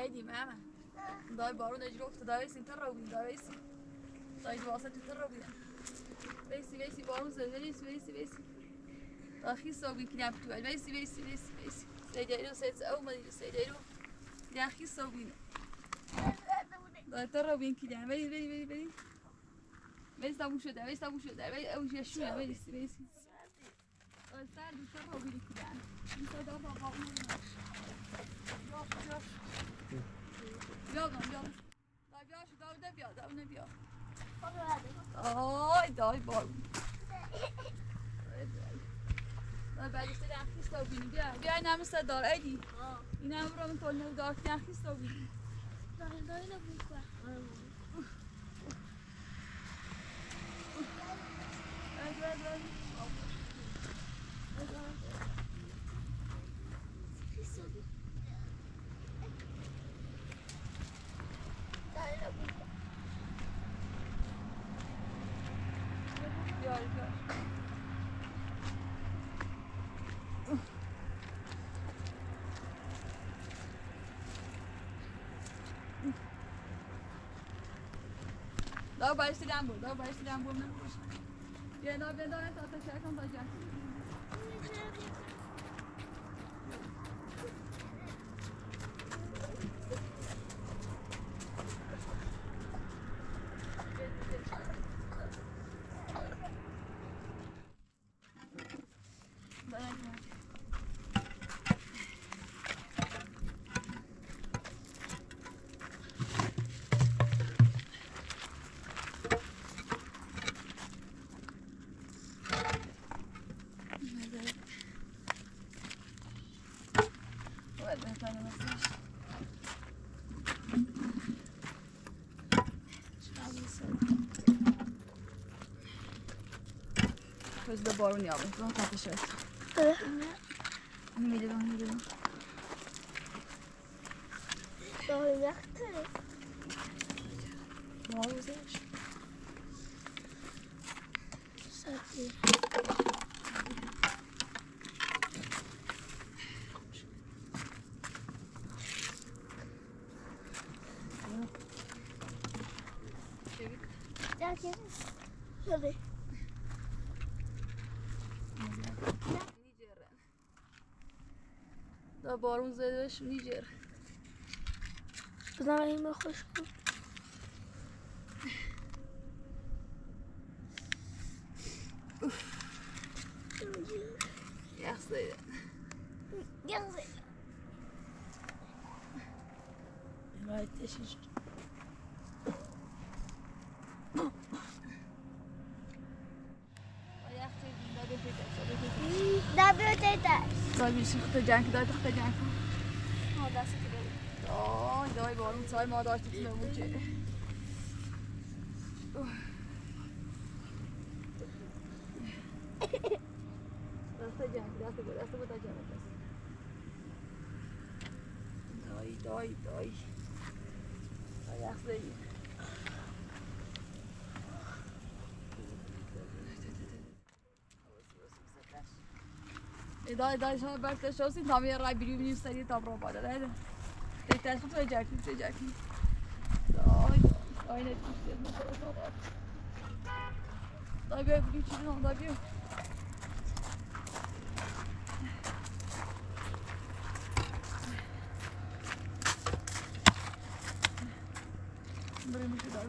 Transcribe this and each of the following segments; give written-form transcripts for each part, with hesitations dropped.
هيدي ماما داي بارون اجروك داي سنت الروبي داي واسط الروبي بيسي بارون بيسي اخي صوبي كلام بتوع بيسي سيديرو سيد او ما سيديرو يا اخي صوبي داي الروبي كلام بي بيس تابو شده بيس او جشو بيسي استار الروبي كلام انت دافع قانون Biadan. Daj biaš, da ne bia. Aj, daj bar. Daj بعد است در خیستا بینی بیا این هم است دار ایدی. این هم رو من کل دار در خیستا بینی. دار نبود با. Dá o baixo de amor, não puxa. E aí, não vem dar essa checa, não tá já. Köz de barun yağmış. Bunu tartışır. Unyielding. Barun yaktı. Ne olacak? Sakin. Gel. Hadi. دا بارون زده بشه نیجر بزنم این خوش کن یخ زده باید تشیش Daar wil je thuis. Daj mi si chce ďanky, daj to chce ďanky. No, dá se to dole. Daj, barun, caj má daj to znovu, či. Daj to ďanky, daj to daj ďanky. Daj. Daj, ja chce ísť. دای شما برات شوسی تامی رای بیرونی سری تا برو بالا ده ده تو جاکی دای نه دای بیا بری چی نه دای بیا بریم میشه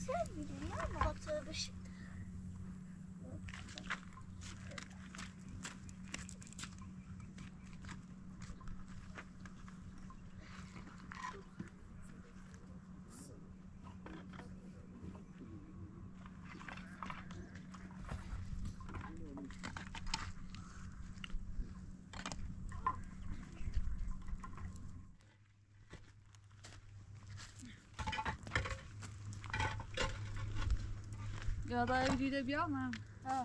Sen biliyorsun ama tövbe şey. Ja, daar hebben jullie de jou, maar. Ha.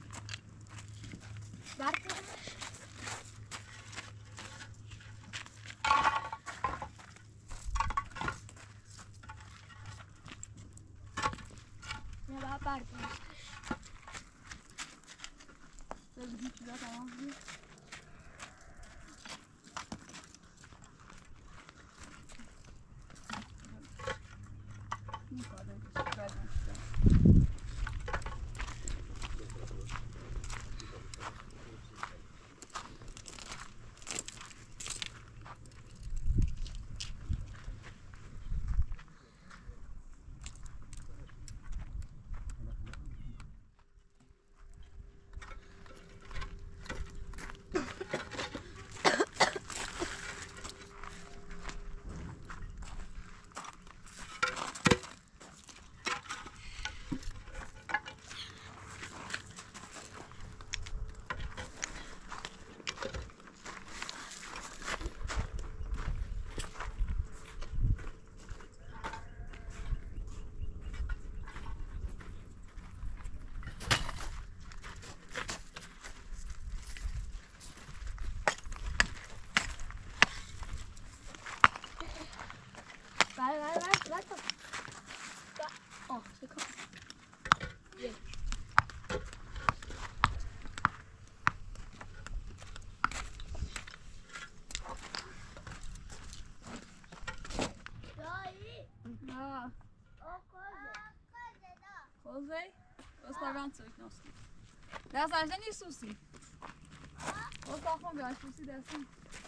Berk. Ne var berk? Dat is niet dat allemaal. Niet wat, dat is kwijt. Wat dan? Oh, ze komt. Ja. Ja. Koze? Zostawiam coś noski. Ja zaś nie susi. Zostawam gaz susi desem.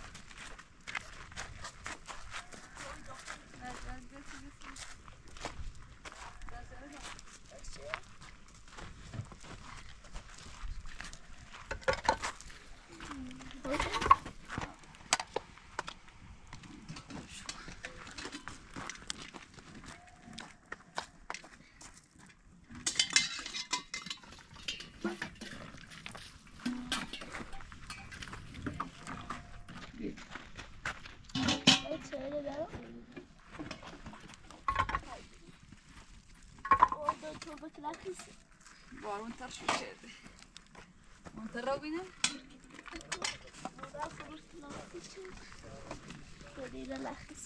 Baran taşı şeydi. Harrowing. Burada fırtına için böyle relax.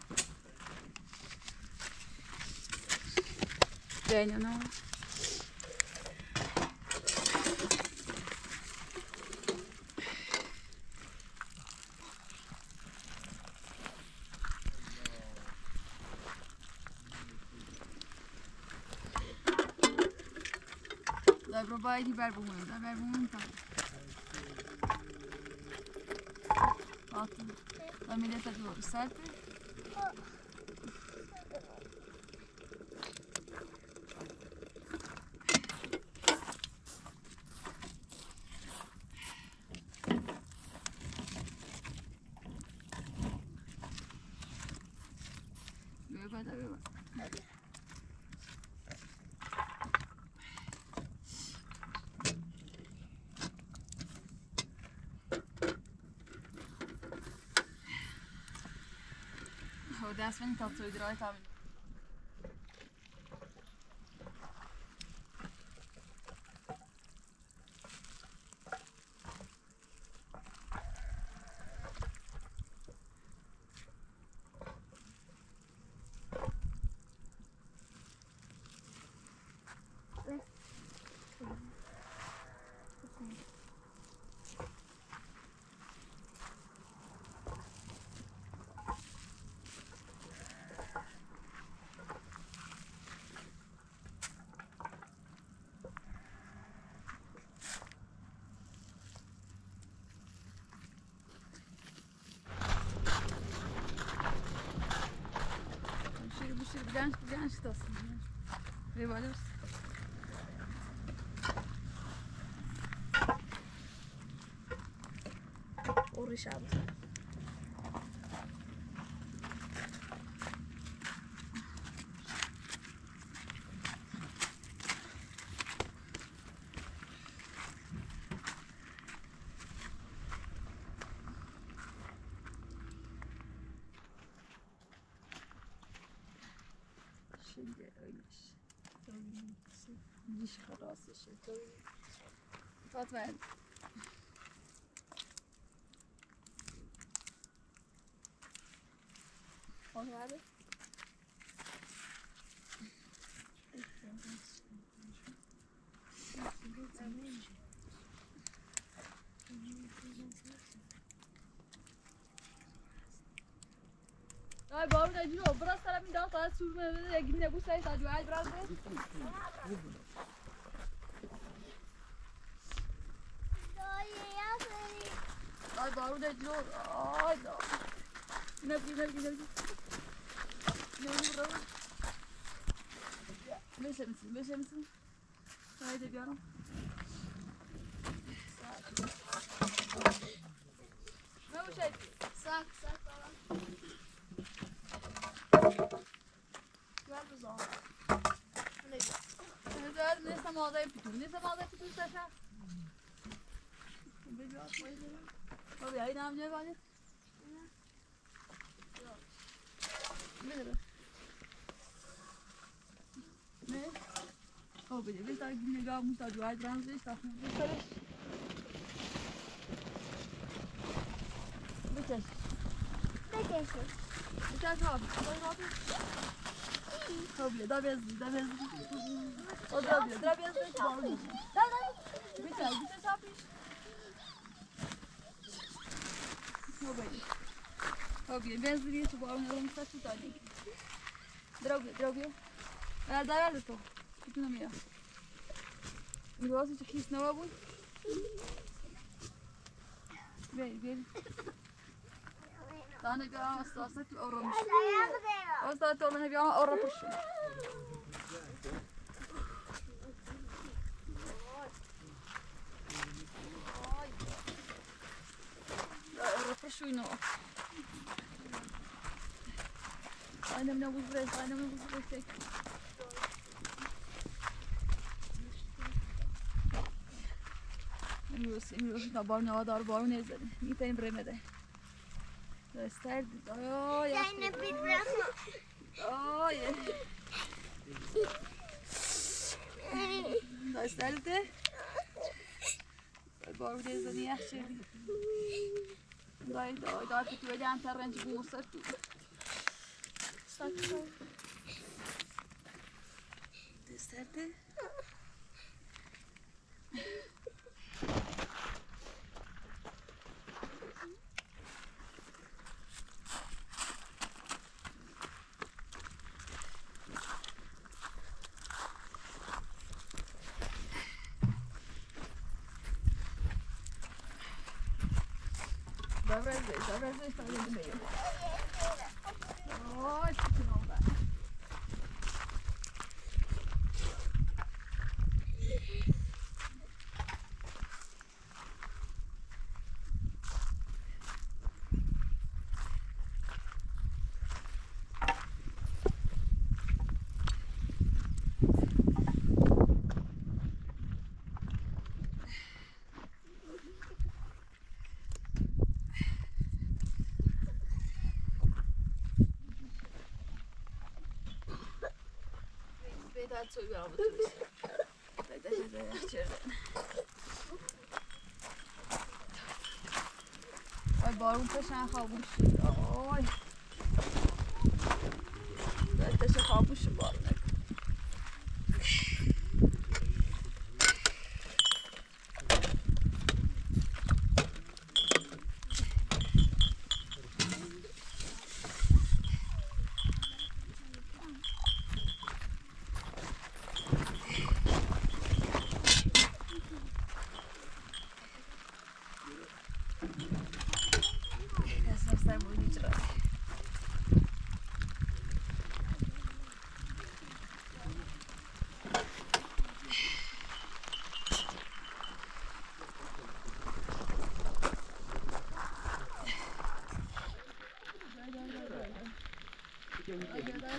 Bene, no. Dai probai di verbumul, dai verbumul ta. Atı. Ameliyata doğru serpil. Böyle böyle böyle. دست من تا توی درای تا Bilen çıtasın. بالاست. اوری شب. Diş karası şey. Fatma. Onları. Ay Baran acıyor. Biraz sana bir daha saat sürmeye de yine bu sayı acıyor. Ay biraz da. Ay Baran acıyor. Ay da. Ne yapayım? Ne olur. Beşe misin? Haydi bir ara. Ne bu şey? Sak falan. Ver bu zaman. Ne güzel. Ne samada yapıyorsun? Saşa? Bir atmayı dedim. Tabii aynı amcaya bari. Ne? O böyle bir tane günde kalmış da duvar transfer takmış. Bitir. Bitir abi. Tabii da bezli. O da bezli. Bitir çapış. Tabii bezli diye şu bağırmayalım saçı tane. Drogie. Ver to. Kupno mi ja. Migosy czy hisnęła bój? Gel. Daha ne bir an asla ki oramış. Asla da ne bir an oramış. Oramış oyunu. Annemle buzlayız. Emir da barnağa dar barun ezdi. Nitayım bremede. Gösterdi. Ay. Zeynep bir bırakma. Ay. Gösterdi. Barun ezdi niye şey? Dai che ti vediamo terreno bu sartu. Sakın. Gösterdi. Zahra está ali meio. Ai, que não dá. That's what we are with this. That is a children. Ay Baran taşan kalmış. Ay. Ben taşan kalmışım Baran.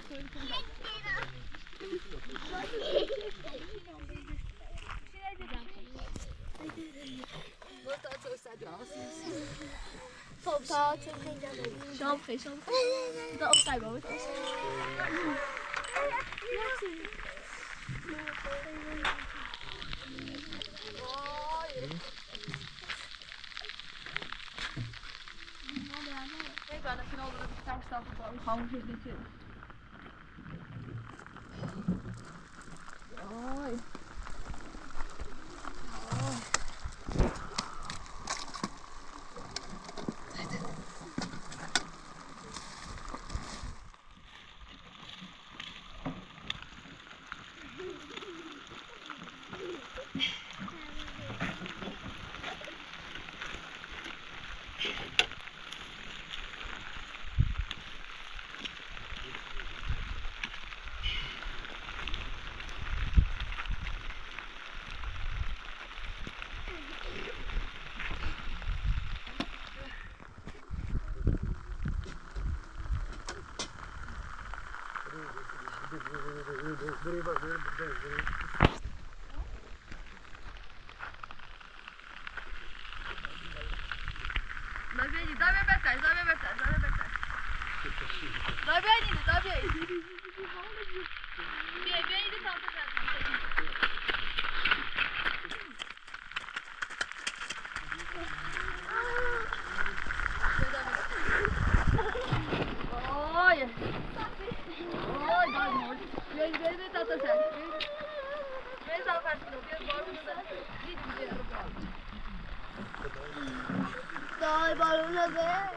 Dai, balona verde.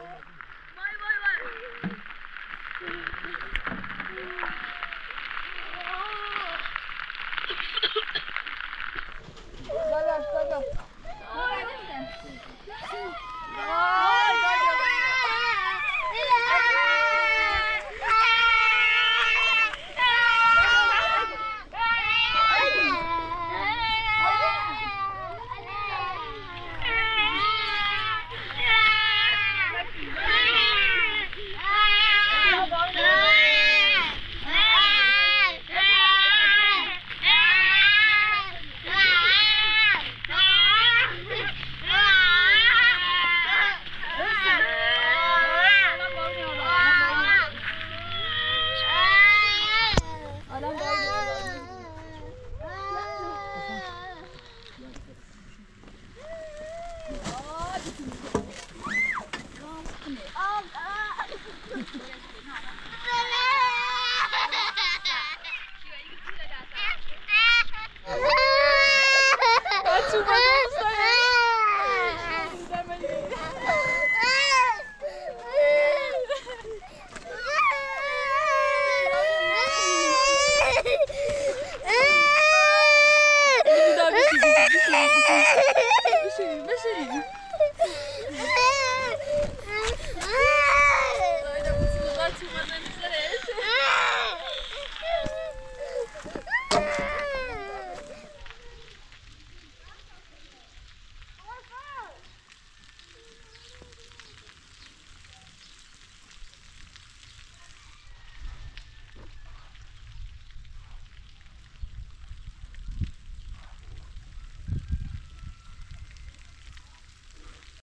Thank you.